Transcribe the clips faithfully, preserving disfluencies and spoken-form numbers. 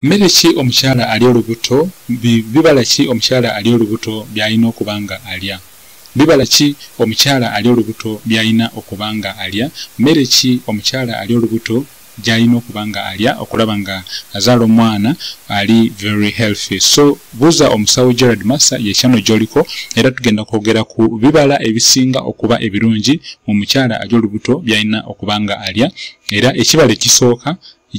mmere ki omukyala ali olubuto, bibala ki omukyala ali olubuto byalina okubanga alya? Bibala ki omukyala ali olubuto byalina okubanga alya? Mmere ki omukyala ali olubuto gyalina okubanga alya okulaba nga azaala omwana ali very healthy? So buuza omusawo Gerard Massa ye channel gyoliko, era tugenda kwogera ku bibala ebisinga okuba ebirungi mu mukyala ali olubuto byalina okubanga alya. Era ekibala ekisooka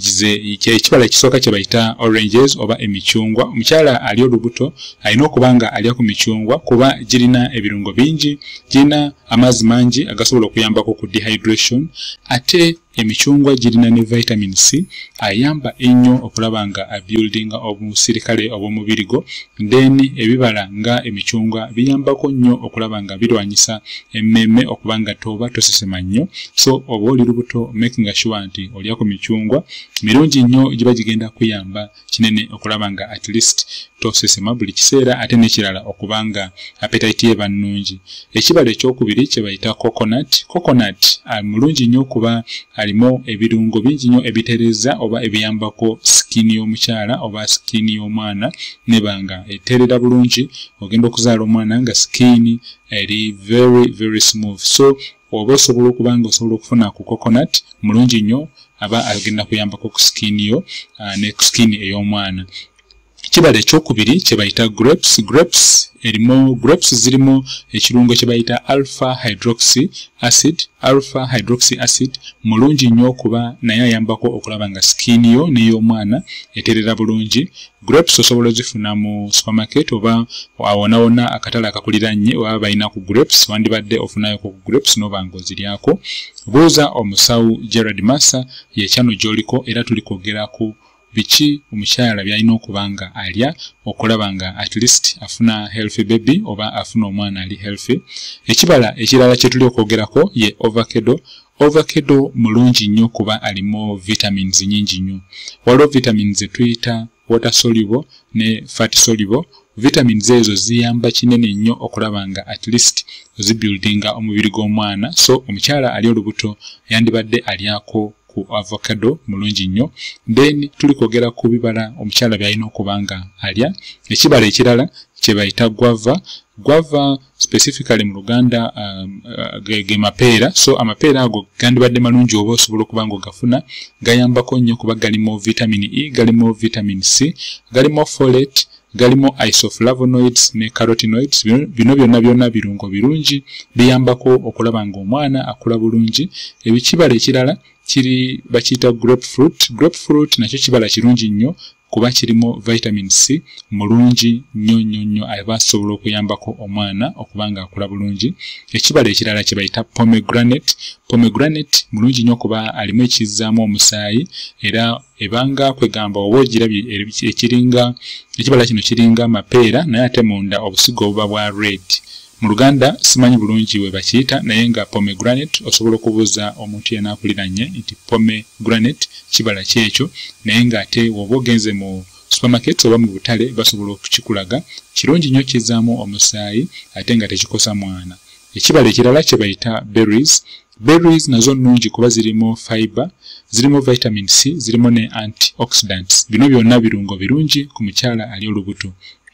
ekibala ekisooka kye bayita oranges oba emicungwa. Omukyala ali olubuto alina okubanga alya ku micungwa kuba girina ebirungo bingi, girina amazzi mangi agasobola okuyambako ku dehydration, ate emicungwa girina ne vitamin C ayamba ennyo okulaba nga abuildinga obusirikale obw'omubiri gwo. Then ebibala nga emicungwa biyambako nnyo okulaba nga birwanyisa emmeme okubanga toba tosesema nnyo. So oba oli lubuto making sure nti olya ku micungwa mirungi nnyo giba gigenda kuyamba kinene okulaba nga at least tosesema buli kiseera, ate n'ekirala okubanga appetite eba nnungi. Ekibala ekyokubiri kye bayita coconut. Coconut mulungi nnyo kuba alimu ebirungo bingi nnyo ebitereza oba ebiyambako skin y'omukyala oba skin y'omwana nebanga eterera bulungi, ogenda okuzaala omwana nga skin eri very very smooth. So oba osobola okubanga osobola okufuna ku coconut mulungi nnyo aba agenda kuyambako ku skin yo uh, ne skin ey'omwana. Kibala ekyokubiri kye bayita grapes. Grapes erimu grapes zirimu ekirungo kye bayita alpha hydroxy acid. Alpha hydroxy acid mulungi nnyo kuba naye ayambako okulaba nga skin yo n'ey'omwana eterera bulungi. Grapes osobola zifuna mu supermarket oba awonawona akatale akakuliranye oba balina ku grapes, wandibadde ofunayo ku grapes n'oba ng'oziryako. Buuza omusawo Gerard Massa ye channel gyoliko, era tulikwogera ku biki omukyala byalina okubanga alya okulaba nga at least afuna healthy baby oba afuna omwana ali healthy. Ekibala ekirala kye tuli okwogerako ye avocado. Avocado mulungi nnyo kuba alimu vitamins nyingi nnyo. Waliwo vitamins ze tuyita water soluble ne fat soluble. Vitamins ezo ziyamba kinene nnyo okulaba nga at least zibuildinga omubiri gw'omwana. So omukyala ali olubuto yandibadde alyako ku avocado mulungi nnyo. Then tuli kwogera ku bibala omukyala byalina okubanga alya. Ekibala ekirala kye bayita guava. Guava specifically mu Luganda um, uh, ge, ge mapeera. So amapeera ago gandibadde malungi oba osobola okubanga ogafuna, gayambako nnyo kuba galimu vitamin E, galimu vitamin C, galimu folate, galimu isoflavonoids ne carotenoids. Bino byonna byonna birungo birungi biyambako okulaba nga omwana akula bulungi. Ebikibala ekirala kiri bakiyita grapefruit. Grapefruit nakyo kibala kirungi nnyo kuba kirimu vitamin C mulungi nnyo nnyo nnyo abasobola okuyambako omwana okubanga akula bulungi. Ekibala ekirala kye bayita pomegranate. Pomegranate mulungi nnyo kuba alimu ekizzaamu omusaayi, era ebanga kwegamba oba ogirabye ekiringa ekibala kino kiringa mapeera naye ate munda obusigo obuba bwa red. Mu Luganda simanyi bulungi we bakiyita, naye nga pomegranate osobola okubuuza omuntu yanaakuliranye nti pomegranate kibala kyekyo, naye nga ate woba ogenze mu supermarket oba mu butale basobola okukikulaga. Kirungi nnyo kizzaamu omusaayi ate nga tekikosa mwana. Ekibala ekirala kye bayita berries. Berries nazo nnungi kuba zirimu fiber, zirimu vitamin C, zirimu ne antioxidants. Bino byonna birungo birungi ku mukyala ali olubuto.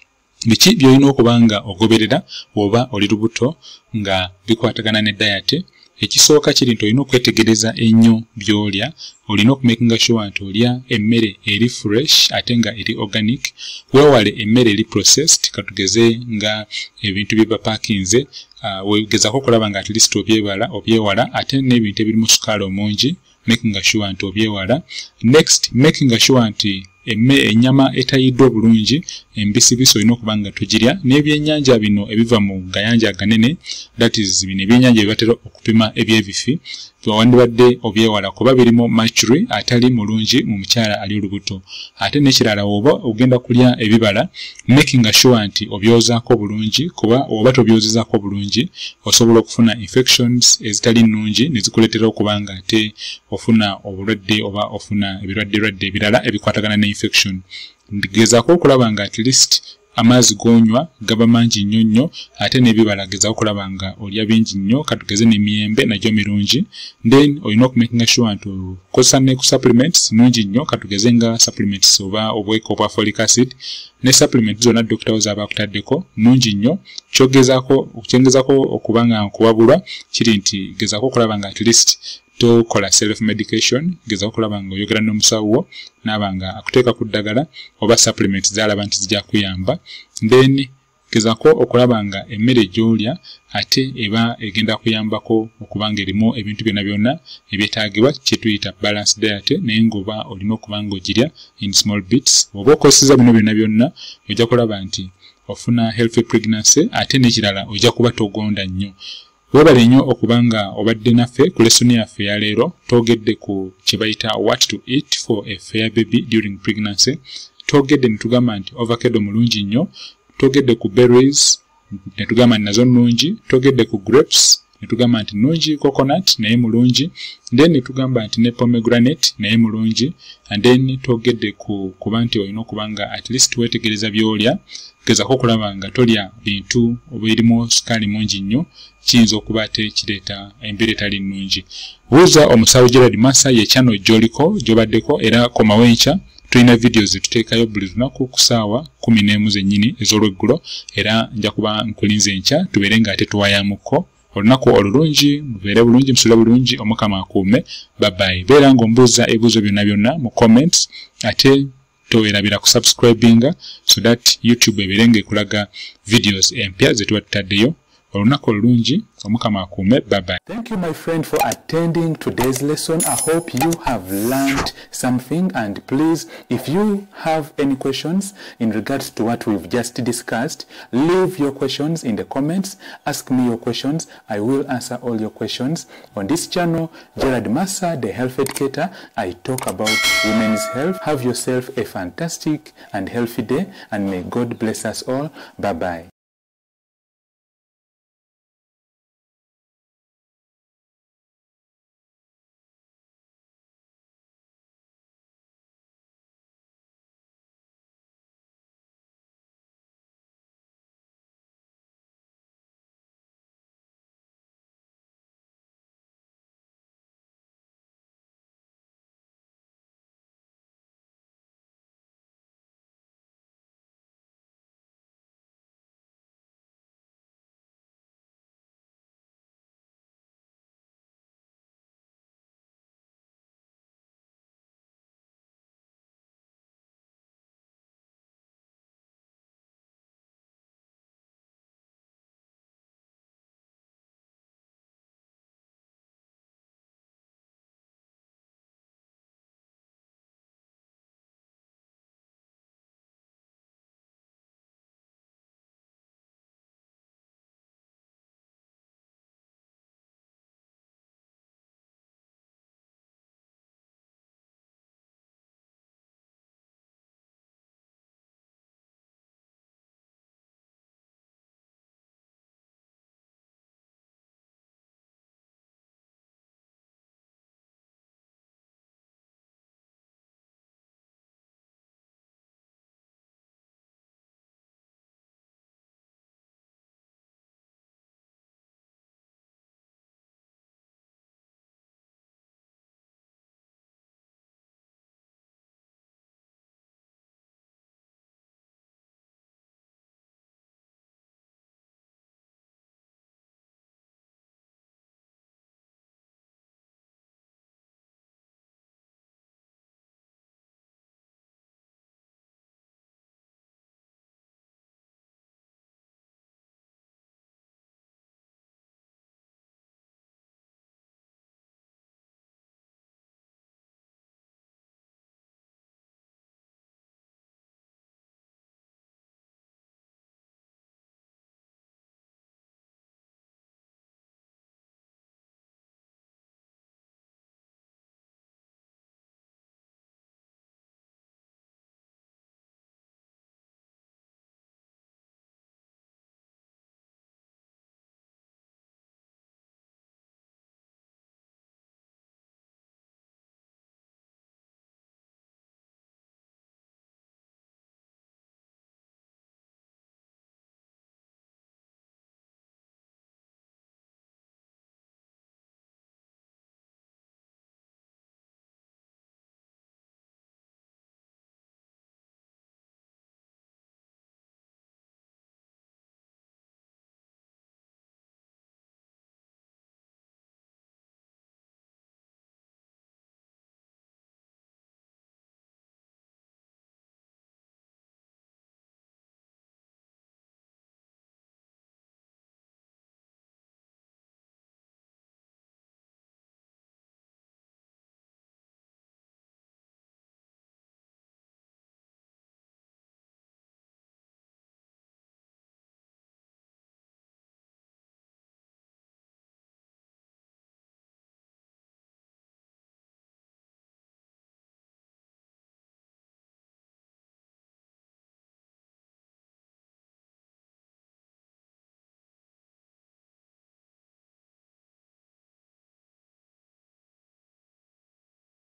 Biki byolina okubanga ogoberera oba oli lubuto nga bikwatagana ne diet? Ekisooka kiri nti olina okwetegereza ennyo by'olya. Olina okumakinga sure nti olya emmere eri fresh ate nga eri organic. Weewale emmere eri processed, katugeze nga ebintu bye bapakinze. Uh, weegezako okulaba nga at least obyewala obyewala ate n'ebintu ebirimu sukaali omungi, making sure nti obyewala. Next, making sure nti emme ennyama etayiddwa bulungi embisibisi olina okubanga tugirya, n'ebyennyanja bino ebiva mu gayanja aganene, that is bino ebyennyanja ebibatera okupima ebyebifi, wandibadde obyewala kuba birimu mercury atali mulungi mu mukyala ali olubuto. Ate n'ekirala oba ogenda kulya ebibala, making sure nti obyozaako bulungi kuba oba tobyozezaako bulungi osobola okufuna infections ezitali nnungi ne zikuleetera okubanga ate ofuna obulwadde oba ofuna ebirwadde-lwadde ebirala ebikwatagana ne infection. Gezaako okulaba nga at least amaazi gonywa gaba mangi nnyo nnyo ate n'ebibala gezaako okulaba nga olya bingi nnyo katugeze n'emiyembe nagyo mirungi. Then olina okumakinga sure nti okozesa ne ku supplements nungi nnyo katugeze nga supplements oba obweko obwa folic acid ne supplements zonna dokita zaba akutaddeko nungi nnyo. Kyogezaako okyengezaako okuba nga nkuwabulwa kiri nti gezaako okulaba nga at least tokola self medication, gezaako okulaba nga oyogera n'omusawo wo n'aba nga akuteeka ku ddagala oba supplements zalaba nti zijja kuyamba. Then gezaako okulaba nga emmere gy'olya ate eba egenda kuyambako okuba nga erimu ebintu byonna byonna ebyetaagibwa kye tuyita balanced diet, naye ng'oba olina okuba nga ogirya in small bits. Oba okozeseza bino byonna byonna ojja kulaba nti ofuna healthy pregnancy ate n'ekirala ojja kuba togonda nnyo. Webale nnyo okuba nga obadde naffe ku lesoni yaffe ya leero twogedde ku kye bayita what to eat for a fair baby during pregnancy. Twogedde ne tugamba nti avocado mulungi nnyo, twogedde ku berries ne tugamba nti nazo nnungi, twogedde ku grapes ne tugamba nti nnungi, coconut naye mulungi, then ne tugamba nti ne pomegranate naye mulungi, and then twogedde ku kuba nti olina okuba nga at least weetegereza by'olya. Gezaako okulaba nga tolya bintu ebirimu sukaali mungi nnyo, kiyinza okuba ate kireeta embeera etali nnungi. Buuza omusawo Gerald Massa ye channel gy'oliko gy'obaddeko era komawo enkya. Tulina videos tuteekayo buli lunaku ku ssaawa kumi n'emu zennyini ez'olweggulo era nja kuba nkulinze enkya tubeere nga ate tuwayamukko. Olunaku olulungi mubeere bulungi, musule bulungi, Omukama akuume. Bye bye. Beera ng'ombuuza ebibuuzo byonna byonna mu comments ate towerabira ku subscribinga so that YouTube ebeere ng'ekulaga videos empya ze tuba tutaddeyo. Olunaku olulungi, Omukama akuume. Bye bye. Thank you, my friend, for attending today's lesson. I hope you have learned something, and please, if you have any questions in regards to what we've just discussed, leave your questions in the comments. Ask me your questions. I will answer all your questions. On this channel, Gerald Massa, the Health Educator, I talk about women's health. Have yourself a fantastic and healthy day, and may God bless us all. Bye-bye.